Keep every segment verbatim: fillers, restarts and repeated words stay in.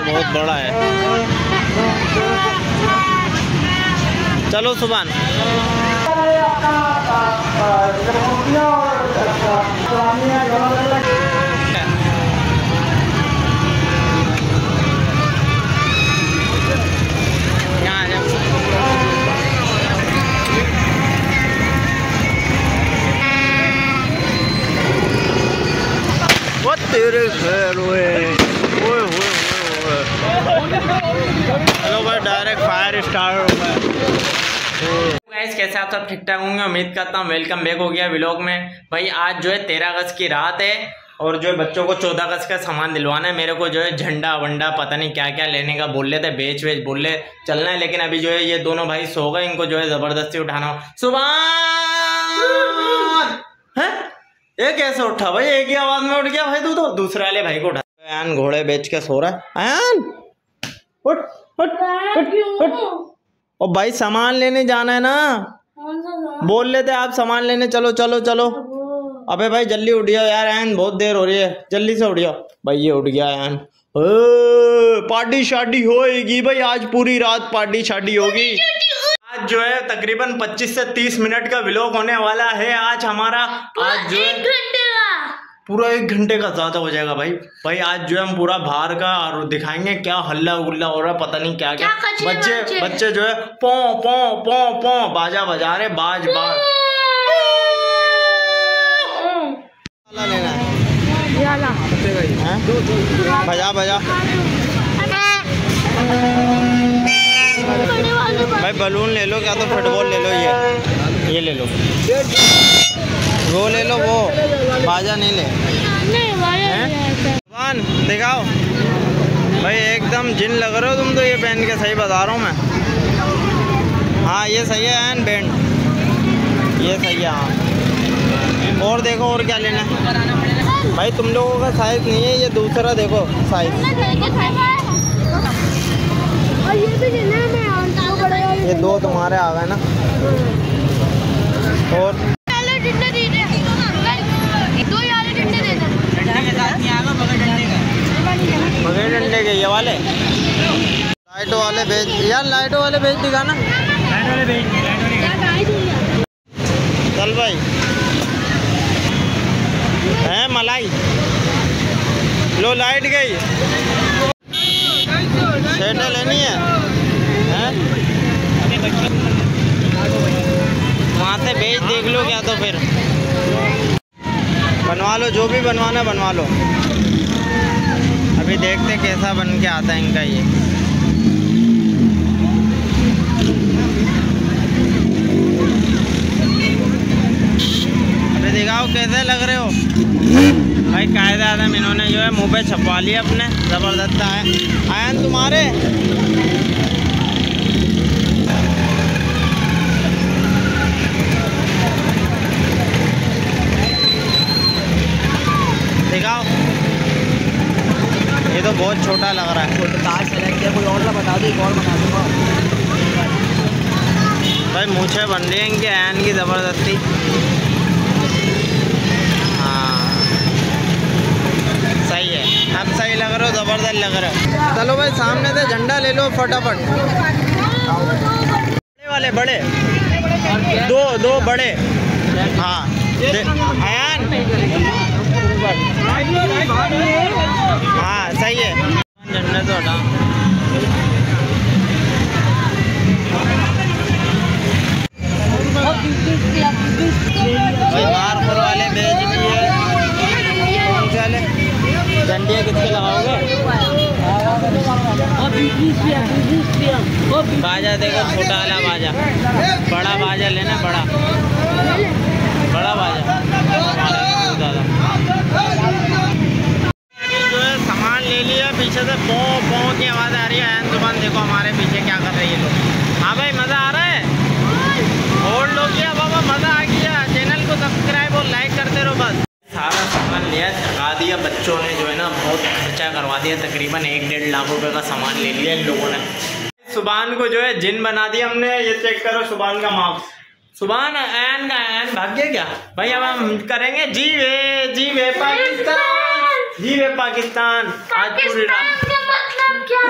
बहुत बड़ा है। चलो सुभान। वो तेरे खैर हुए। चलो भाई डायरेक्ट फायर स्टार्ट हो गया। गाइस कैसे आप सब ठीक ठाक होंगे, उम्मीद करता हूँ। वेलकम बैक हो गया व्लॉग में। भाई आज जो है तेरह अगस्त की रात है और जो है बच्चों को चौदह अगस्त का सामान दिलवाना है। मेरे को जो है झंडा वंडा पता नहीं क्या क्या लेने का बोल रहे थे, बेच वेच बोल रहे चलना है। लेकिन अभी जो है ये दोनों भाई सो गए, इनको जो है जबरदस्ती उठाना हो। सुभान है ये कैसे उठा भाई? एक ही आवाज में उठ गया भाई तू तो। दूसरे वाले भाई को उठा। आयान घोड़े बेच के सो रहा है। आयान उठ उठ उठ उठ। और भाई सामान लेने जाना है ना, बोल लेते आप सामान लेने चलो चलो चलो। अबे भाई जल्दी उठ जाओ यार, आयान बहुत देर हो रही है, जल्दी से उठ जाओ। भाई ये उठ गया आयान। पार्टी शादी होएगी भाई, आज पूरी रात पार्टी शादी होगी। आज जो है तकरीबन पच्चीस से तीस मिनट का व्लॉग होने वाला है आज हमारा। आज जो है पूरा एक घंटे का ज्यादा हो जाएगा भाई। भाई आज जो है हम पूरा बाहर का और दिखाएंगे क्या हल्ला गुल्ला हो रहा है, पता नहीं क्या क्या, क्या बच्चे बच्चे बच्चे जो है पौ पौ पौ पौ बाजा बजा रहे, बाज बाज लेना है। बजा बजा भाई बलून ले लो, क्या तो फुटबॉल ले लो, ये ये ले लो, वो ले लो, वो बाजा नहीं ले। सुभान दिखाओ भाई, एकदम जिन लग रहे हो तुम तो ये पहन के। सही बता रहा हूँ मैं। हाँ ये सही है एन बैंड, ये सही है। हाँ और देखो और क्या लेना है भाई? तुम लोगों का साइज नहीं है, ये दूसरा देखो साइज। ये दो तुम्हारे आ गए ना। और बगैर डंडे के ये वाले लाइटों वाले भेज यार, लाइटों वाले भेज दिखाना। लाइट वाले भेज चल भाई है मलाई लो, लाइट गई। सेटें लेनी है, है? वहाँ से भेज देख लो, क्या तो फिर बनवा लो, जो भी बनवाना बनवा लो। अभी देखते कैसा बन के आता है इनका ये। अभी दिखाओ कैसे लग रहे हो भाई। कायदे आदम इन्होंने जो है मुंह पे छपवा लिया अपने, जबरदस्त है। आयन तुम्हारे दिखाओ, ये तो बहुत छोटा लग रहा है। ताज सेलेक्ट किया, कोई और सा बता दो, एक और बता दूंगा भाई। मूछें बन रही हैं इनके आयन की ज़बरदस्ती। हाँ सही है, अब सही लग रहा हो, ज़बरदस्त लग रहा है। चलो भाई सामने से झंडा ले लो फटाफट। बड़े वाले बड़े दो दो बड़े। हाँ आयन हाँ सही है। झंडा तो हटा भाई। बार खोल वाले बेच भी है। कौन से वाले झंडिया कितने लगाओगे? बाजा देखो, छोटा वाला बाजा, बड़ा बाजा लेना, बड़ा बड़ा बाजा ज़्यादा। जो है सामान ले लिया, पीछे से पौ पौ की आवाज़ आ रही है। एन जुबान देखो हमारे पीछे क्या कर रही है लोग। हाँ भाई मज़ा आ रहा है, और लोग क्या बाबा मज़ा आ गया। चैनल को सब्सक्राइब और लाइक करते रहो बस। सारा सामान लिया, थका दिया बच्चों ने, जो है ना बहुत खर्चा करवा दिया। तकरीबन एक डेढ़ लाख रुपए का सामान ले लिया इन लोगों ने। सुभान को जो है जिन बना दिया हमने। ये चेक करो सुभान का मार्क्स। सुभान एन का एन भाग गया क्या भाई? अब हम करेंगे जी वे जी वे पाकिस्तान, जी वे पाकिस्तान। आज पूरी रात मतलब क्या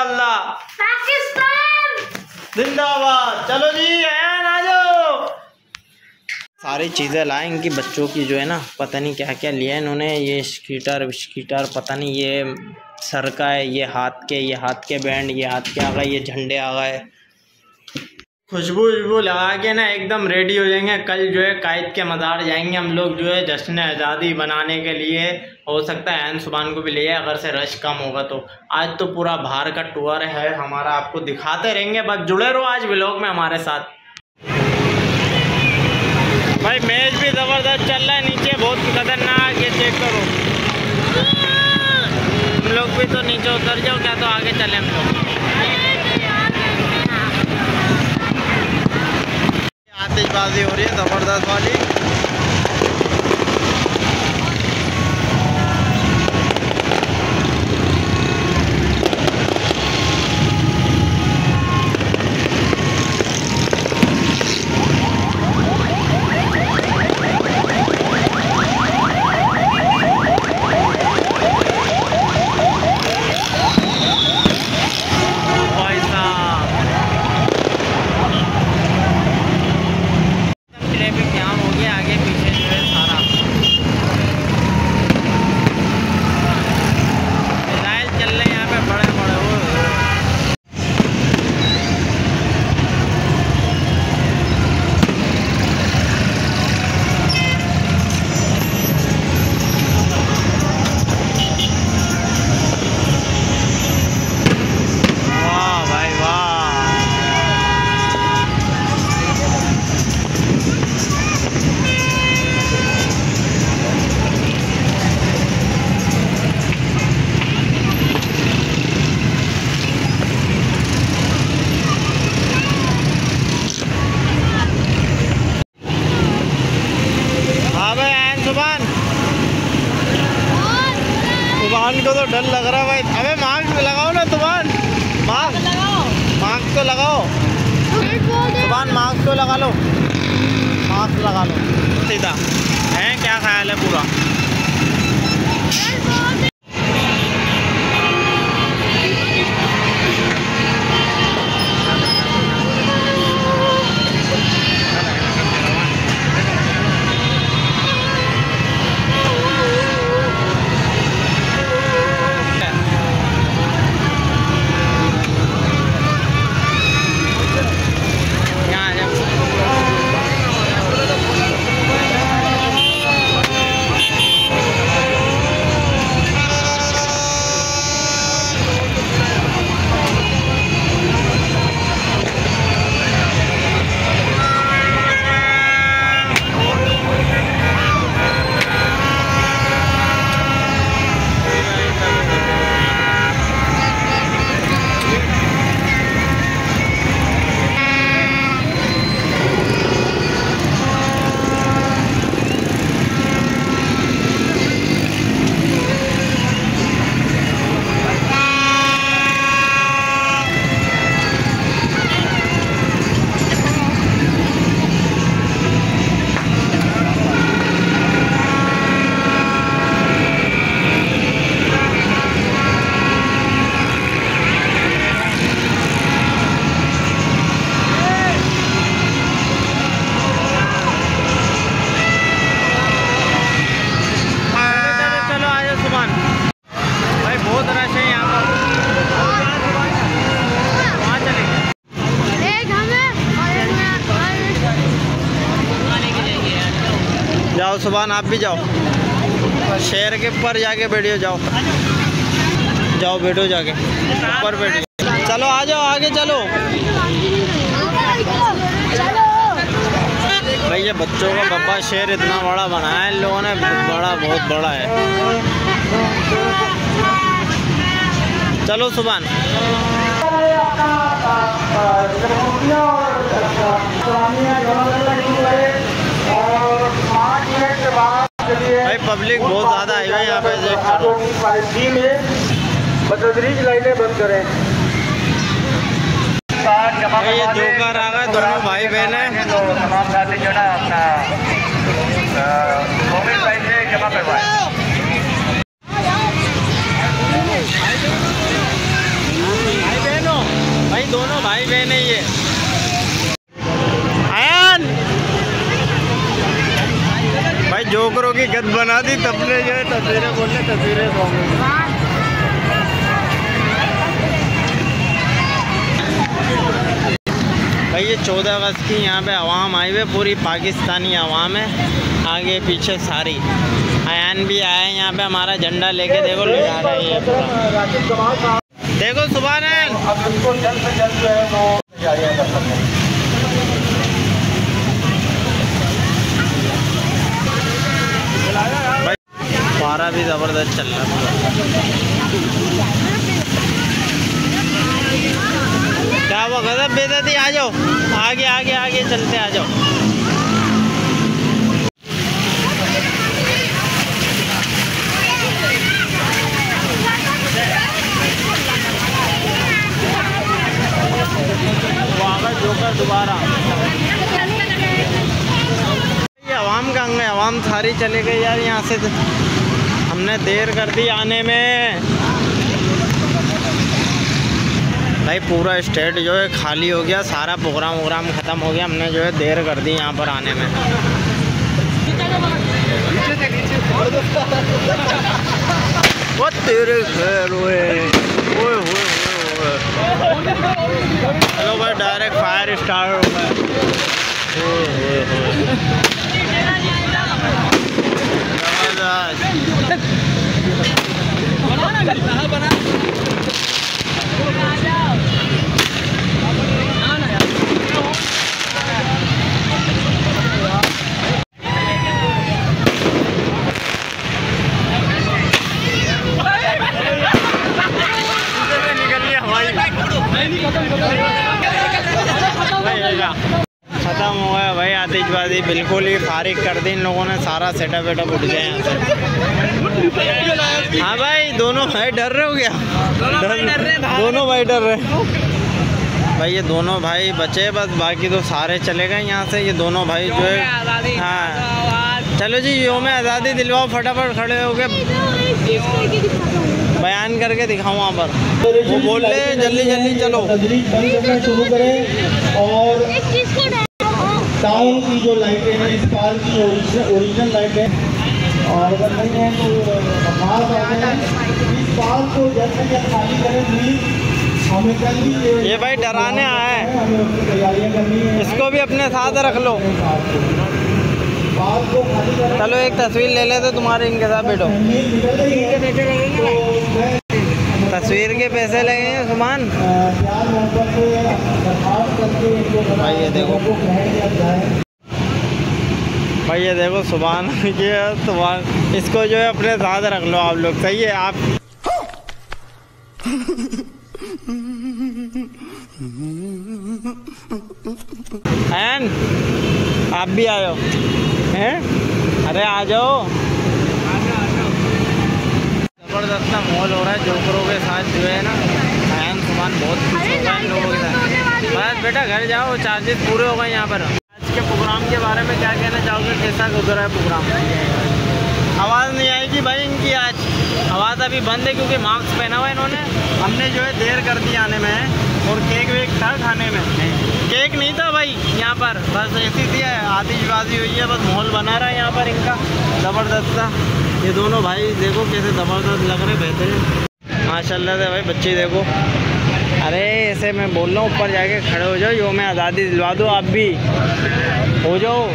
माशाल्लाह, पाकिस्तान जिंदाबाद। चलो जी अयान आ जाओ। सारी चीज़ें लाए इनकी बच्चों की जो है ना, पता नहीं क्या क्या लिया इन्होंने। ये स्कीटर विस्कीटर पता नहीं, ये सर का है, ये हाथ के, ये हाथ के बैंड, ये हाथ के आ गए, ये झंडे आ गए। खुशबू वशबू लगा के ना एकदम रेडी हो जाएंगे। कल जो है कायद के मज़ार जाएंगे हम लोग जो है जश्न आज़ादी बनाने के लिए। हो सकता है एन सुबान को भी ले अगर से रश कम होगा तो। आज तो पूरा बाहर का टूर है हमारा, आपको दिखाते रहेंगे, बस जुड़े रहो आज व्लॉग में हमारे साथ। भाई मैच भी ज़बरदस्त चल रहा है, नीचे बहुत खतरनाक, ये चेक करो। हम लोग भी तो नीचे उतर जाओ क्या, तो आगे चले हम लोग। आतिशबाजी हो रही है ज़बरदस्त वाली। तुबान को तो डर लग रहा है भाई। अबे मास्क लगाओ ना तुबान, मास्क मास्क तो लगाओ तुबान, मास्क तो लगा लो, मास्क लगा लो सीधा। है क्या ख्याल है पूरा? जाओ सुभान, आप भी जाओ, शेर के ऊपर जाके बैठियो, जाओ जाओ बैठो जाके ऊपर बैठियो। चलो आ जाओ आगे चलो। भाई ये बच्चों का बब्बा शेर इतना बड़ा बनाया है इन लोगों ने, बड़ा बहुत बड़ा है। चलो सुभान। भाई पब्लिक बहुत ज़्यादा आई है यहाँ पे, लाइनें बंद करें। ये जोकर आ गए, दोनों भाई बहन हैं। तो तमाम साथी जो ना अपना कोविड लाइन से जमा करवाएं। हद बना दी तबने जो है तस्वीरें बोलने तस्वीरें भाई। ये चौदह अगस्त की यहाँ पे आवाम आई हुई, पूरी पाकिस्तानी आवाम है, आगे पीछे सारी। अयान भी आया है यहाँ पे हमारा झंडा लेके, देखो ले जा रहा है ये पूरा। देखो सुबह अब इनको जल्द से जल्द जो है वो तैयारियां कर सकते हैं। पारा भी ज़बरदस्त चल रहा है। क्या वो गजब बेइज्जती, आ जाओ आगे आगे आगे चलते, आ जाओ। जोकर दोबारा ये आवाम का अंग है, आवाम सारी चले गई यार यहाँ से, हमने देर कर दी आने में। भाई पूरा स्टेट जो है खाली हो गया, सारा प्रोग्राम वोग्राम ख़त्म हो गया, हमने जो है देर कर दी यहाँ पर आने में। वो तेरे खैर हुए हुए हुए चलो भाई डायरेक्ट फायर स्टार्ट हो गया। खत्म हो गया भाई आतिशबाजी, बिल्कुल ही फारिग कर दी इन लोगों ने, सारा सेटअप वेटअप उठ गया यहाँ से। हाँ भाई दोनों भाई डर रहे हो क्या? दोनों भाई डर रहे भाई, ये दोनों भाई बचे बस, बाकी तो सारे चले गए यहाँ से। ये दोनों भाई जो है, हाँ चलो जी योम आज़ादी दिलवाओ, फटाफट खड़े हो गए, बयान करके दिखाऊँ वहाँ पर। वो बोल रहे हैं जल्दी जल्दी चलो शुरू करें। और टाउन की जो लाइटें हैं, इस पार्क की ओरिजिनल लाइटें, और अगर नहीं है तो बाहर बैठे हैं, इस पार्क को जल्द से जल्द खाली करें प्लीज। हमें कल ही ये भाई डराने आया है, हमें उसकी तैयारियाँ करनी है, इसको भी अपने साथ रख लो। चलो एक तस्वीर ले ले तो तुम्हारे इनके साथ बैठो। तस्वीर के पैसे लगेंगे सुमान। भाई ये देखो भाई ये देखो सुभान ये सुभान, इसको जो है अपने साथ रख लो आप लोग, सही है आप। एन आप भी आयो हैं? अरे आ जाओ, ज़बरदस्त माहौल हो रहा है जोकरों के साथ जो है ना। अयान सुभान बहुत खुश हो गए इन लोगों के साथ। बस बेटा घर जाओ, चार्जेस पूरे हो गए यहाँ पर। आज के प्रोग्राम के बारे में क्या कहना चाहोगे, कैसा गुजरा है प्रोग्राम? आवाज़ नहीं आएगी भाई इनकी आज, आवाज़ अभी बंद है क्योंकि मास्क पहना हुआ है इन्होंने। हमने जो है देर कर दी आने में, और केक वेक था खाने में, केक नहीं था भाई यहाँ पर, बस ऐसी थी आतिशबाजी हुई है, बस माहौल बना रहा है यहाँ पर इनका ज़बरदस्त था। ये दोनों भाई देखो कैसे ज़बरदस्त लग रहे, बेहतरीन माशाल्लाह से भाई। बच्चे देखो, अरे ऐसे मैं बोल रहा हूँ ऊपर जाके खड़े हो जाओ, योम आज़ादी दिलवा दो, आप भी हो जाओ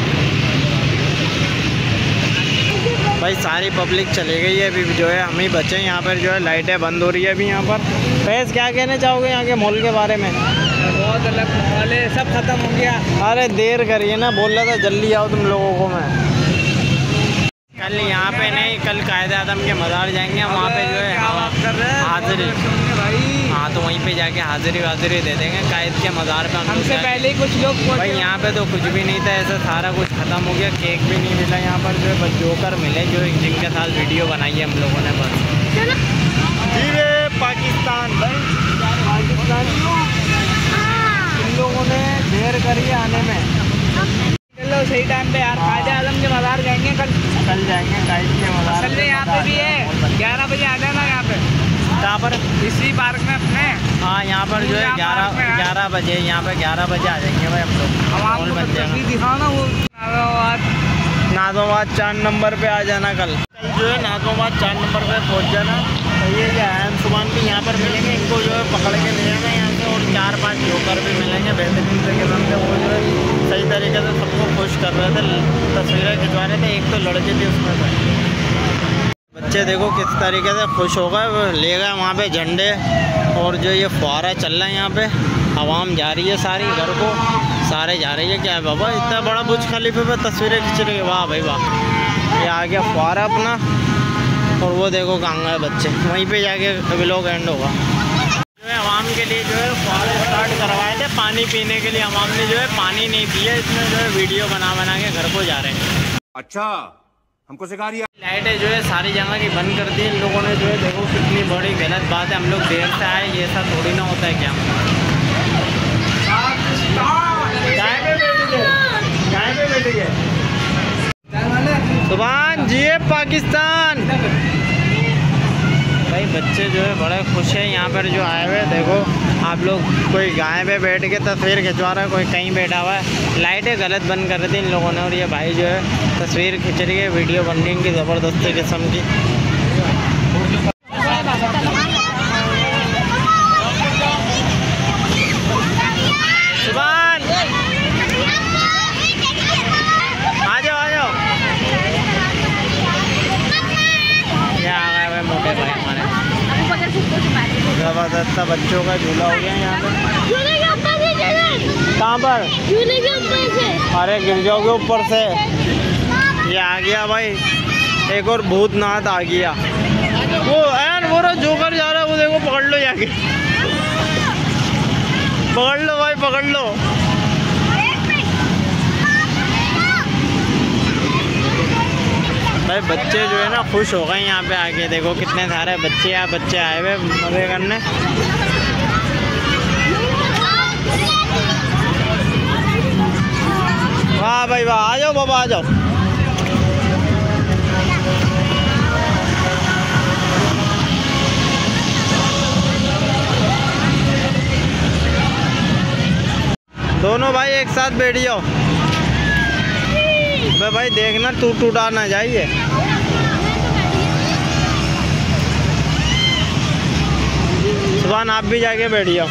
भाई। सारी पब्लिक चली गई है, अभी जो है हम ही बचे यहाँ पर, जो है लाइटें बंद हो रही है अभी यहाँ पर। फैज़ क्या कहना चाहोगे यहाँ के मॉल के बारे में? बहुत अलग माहौल है, सब खत्म हो गया। अरे देर करिए ना, बोल रहा था जल्दी आओ तुम लोगों को मैं। कल यहाँ पे नहीं, कल कायदे आदम के मज़ार जाएंगे हम, वहाँ पे जो है हाजिरी, हाँ तो वहीं पे जाके हाजिरी वाजिरी दे देंगे कायद के मज़ार पे। हमसे पहले ही कुछ लोग भाई यहाँ पे तो कुछ भी नहीं था, ऐसा सारा कुछ ख़त्म हो गया, केक भी नहीं मिला यहाँ पर, जो है बस जोकर मिले जो जिनके साथ वीडियो बनाई है हम लोगों ने बस। धीरे पाकिस्तान भाई, पाकिस्तान इन लोगों ने देर करी आने में। चलो सही टाइम पे यार, कायदे आजम के मज़ार जाएंगे कल। कल जाएंगे कायद के मज़ार। असल में यहाँ पे भी है, ग्यारह बजे आ जाना यहाँ पे। कहाँ पर? इसी पार्क में अपने। हाँ यहाँ पर जो है ग्यारह ग्यारह बजे, यहाँ पे ग्यारह बजे आ जाएंगे भाई हम लोग। दिखाना वो नाज़िमाबाद चार नंबर पे आ जाना कल कल जो है नाज़िमाबाद चार नंबर पे पहुंच जाना। तो ये जो अहम सुमान भी यहाँ पर मिलेंगे, इनको जो है पकड़ के ले जाना यहाँ से। और चार पांच जोकर भी मिलेंगे बेहतरीन से किस्म से, वो जो है सही तरीके से सबको खुश कर रहे थे, तस्वीरें खिंचवा रहे थे। एक तो लड़के थे उसमें से बच्चे देखो किस तरीके से खुश हो गए, वो ले गए वहाँ पे झंडे। और जो ये फुहारा चल रहा है यहाँ पे, आवाम जा रही है सारी घर को, सारे जा रही है। क्या है बाबा, इतना बड़ा बुर्ज खलीफे पे तस्वीरें खींच रही है, वाह भाई वाह। ये आ गया फुहारा अपना, और वो देखो कहाँ गए बच्चे, वहीं पे जाके व्लॉग एंड होगा। जो है आवाम के लिए जो है फुहारे स्टार्ट करवाए थे पानी पीने के लिए, आवाम ने जो है पानी नहीं पिया, इसमें जो है वीडियो बना बना के घर को जा रहे हैं। अच्छा, हमको सिखा रही है। लाइटें जो है सारी जगह की बंद कर दी इन लोगों ने, जो है देखो कितनी बड़ी गलत बात है। हम लोग देर से आए, ये ऐसा थोड़ी ना होता है। क्या सुभान जी पाकिस्तान भाई। बच्चे जो है बड़े खुश हैं यहाँ पर जो आए हुए। देखो आप लोग, कोई गाय पे बैठ के तस्वीर खिंचवा रहा है, कोई कहीं बैठा हुआ है। लाइटें गलत बंद कर दी इन लोगों ने, और ये भाई जो है तस्वीर खिंच रही है, वीडियो बन रही है इनकी ज़बरदस्ती किस्म की। सुभान आ जाओ आ जाओ, ये आ गए भाई मोटे भाई हमारे। ज़बरदस्त बच्चों का झूला हो गया यहाँ पे। झूले के ऊपर से चले, कहाँ पर? झूले के ऊपर से। अरे गिर जाओगे ऊपर से। ये आ गया भाई, एक और भूतनाथ आ गया। वो एन वो रहा जोकर जा रहा है, वो देखो, पकड़ लो जाके, पकड़ लो भाई, पकड़ लो। भाई बच्चे जो है ना खुश हो गए यहाँ पे आके। देखो कितने सारे बच्चे यहाँ बच्चे आए हुए मजे करने। वाह भाई वाह, आ जाओ बाबा आ जाओ। दोनों भाई एक साथ बैठ जाओ भाई, देखना टूट टूटा ना जाइए। सुभान आप भी जाके बैठ जाओ।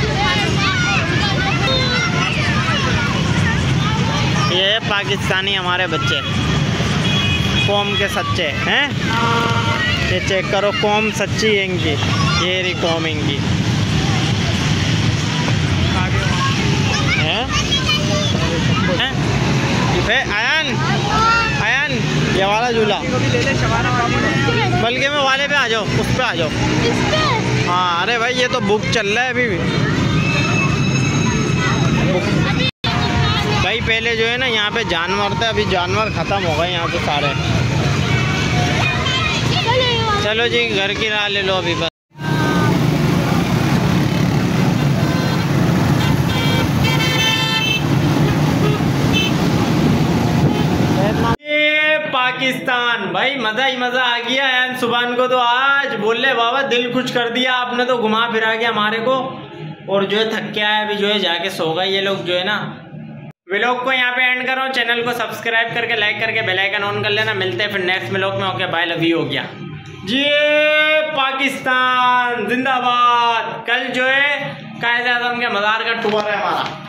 ये पाकिस्तानी हमारे बच्चे, कौम के सच्चे हैं। ये चेक करो, कौम सच्ची है इनकी, ये रही कौम इनकी हैं। आयन आयन ये वाला झूला, बल्कि मैं वाले पे आ जाओ, उस पे आ जाओ। हाँ अरे भाई ये तो बुक चल रहा है अभी भी। भाई पहले जो है ना यहाँ पे जानवर थे, अभी जानवर ख़त्म हो गए यहाँ पे सारे। चलो जी घर की राह ले लो अभी बस। पाकिस्तान भाई मज़ा ही मज़ा आ गया है। सुभान को तो आज बोले बाबा दिल खुश कर दिया आपने, तो घुमा फिरा के हमारे को। और जो है थक के आया, अभी जो है जाके सो गए ये लोग। जो है ना व्लॉग को यहाँ पे एंड करो, चैनल को सब्सक्राइब करके लाइक करके बेल आइकन ऑन कर लेना। मिलते हैं फिर नेक्स्ट व्लॉग में। ओके बाय, लव यू हो गया जी। पाकिस्तान जिंदाबाद। कल जो है कायद आज़म के मज़ार का टूर है हमारा।